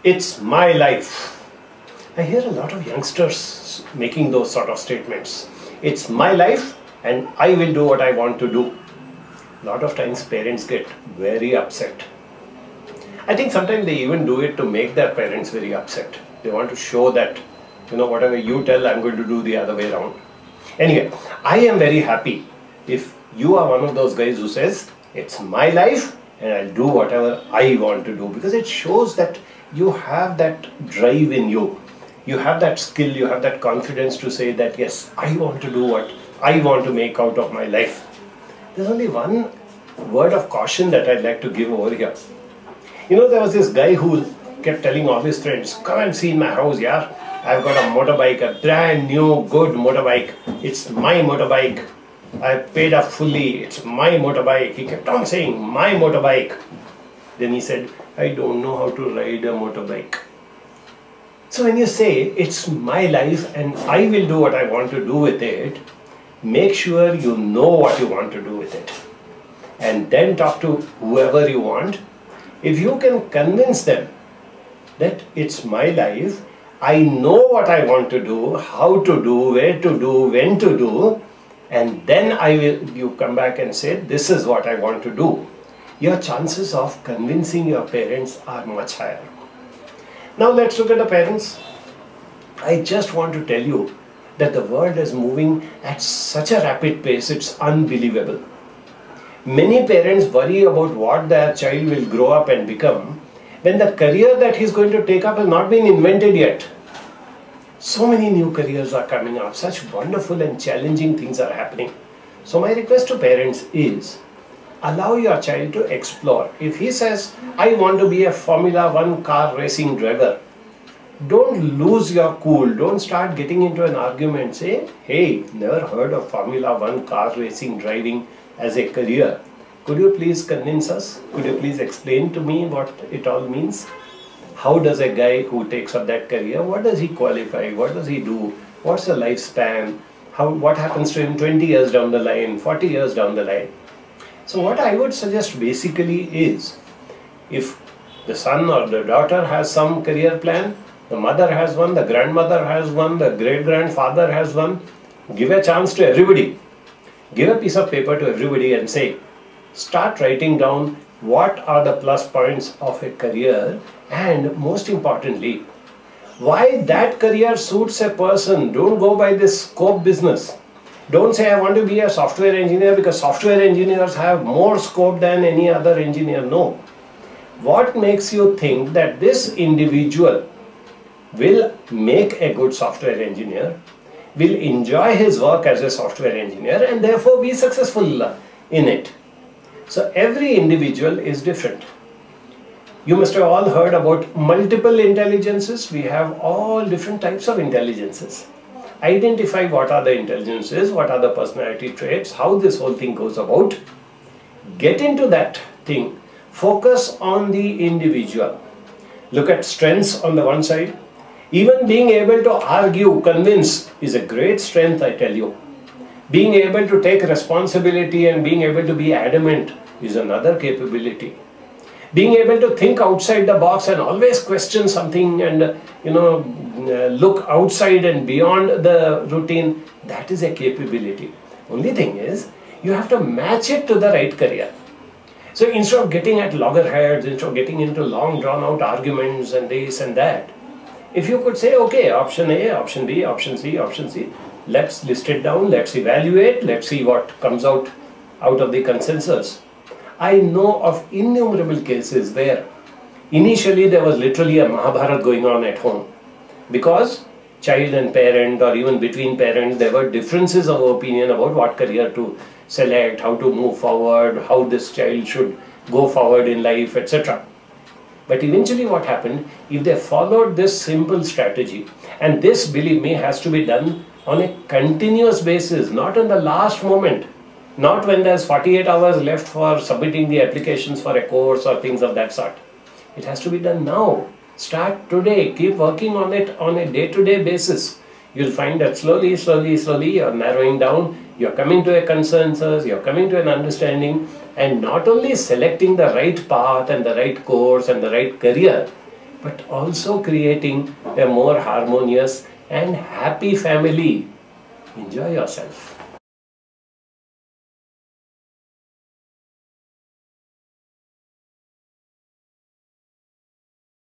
It's my life. I hear a lot of youngsters making those sort of statements. It's my life and I will do what I want to do. A lot of times parents get very upset. I think sometimes they even do it to make their parents very upset. They want to show that, whatever you tell, I'm going to do the other way around. Anyway, I am very happy if you are one of those guys who says, it's my life and I'll do whatever I want to do, because it shows that you have that drive in you. You have that skill, you have that confidence to say that, yes, I want to do what I want to make out of my life. There's only one word of caution that I'd like to give over here. There was this guy who kept telling all his friends, come and see my house, yeah. I've got a motorbike, a brand new good motorbike. It's my motorbike. I paid up fully. It's my motorbike. He kept on saying, my motorbike. Then he said, I don't know how to ride a motorbike. So when you say, it's my life and I will do what I want to do with it, make sure you know what you want to do with it. And then talk to whoever you want. If you can convince them that it's my life, I know what I want to do, how to do, where to do, when to do, and then you come back and say, this is what I want to do. Your chances of convincing your parents are much higher. Now let's look at the parents. I just want to tell you that the world is moving at such a rapid pace, it's unbelievable. Many parents worry about what their child will grow up and become when the career that he's going to take up has not been invented yet. So many new careers are coming up, such wonderful and challenging things are happening. So my request to parents is, allow your child to explore. If he says, I want to be a Formula 1 car racing driver, don't lose your cool, don't start getting into an argument, say, hey, never heard of Formula 1 car racing driving as a career. Could you please convince us? Could you please explain to me what it all means? How does a guy who takes up that career, what does he qualify? What does he do? What's the lifespan? What happens to him 20 years down the line, 40 years down the line? So what I would suggest basically is, if the son or the daughter has some career plan, the mother has one, the grandmother has one, the great-grandfather has one, give a chance to everybody. Give a piece of paper to everybody and say, start writing down what are the plus points of a career, and most importantly, why that career suits a person. Don't go by this scope business. Don't say I want to be a software engineer because software engineers have more scope than any other engineer. No. What makes you think that this individual will make a good software engineer, will enjoy his work as a software engineer and therefore be successful in it? So every individual is different. You must have all heard about multiple intelligences. We have all different types of intelligences. Identify what are the intelligences, what are the personality traits, how this whole thing goes about. Get into that thing. Focus on the individual. Look at strengths on the one side. Even being able to argue, convince is a great strength, I tell you. Being able to take responsibility and being able to be adamant is another capability. Being able to think outside the box and always question something and look outside and beyond the routine, that is a capability. Only thing is, you have to match it to the right career. So instead of getting at loggerheads, instead of getting into long drawn out arguments and this and that, if you could say, okay, option A, option B, option C, let's list it down, let's evaluate, let's see what comes out of the consensus. I know of innumerable cases where initially there was literally a Mahabharata going on at home because child and parent, or even between parents, there were differences of opinion about what career to select, how to move forward, how this child should go forward in life, etc. But eventually what happened, if they followed this simple strategy, and this, believe me, has to be done on a continuous basis, not in the last moment, not when there's 48 hours left for submitting the applications for a course or things of that sort. It has to be done now. Start today. Keep working on it on a day-to-day basis. You'll find that slowly you're narrowing down, you're coming to a consensus, you're coming to an understanding, and not only selecting the right path and the right course and the right career, but also creating a more harmonious and happy family. Enjoy yourself.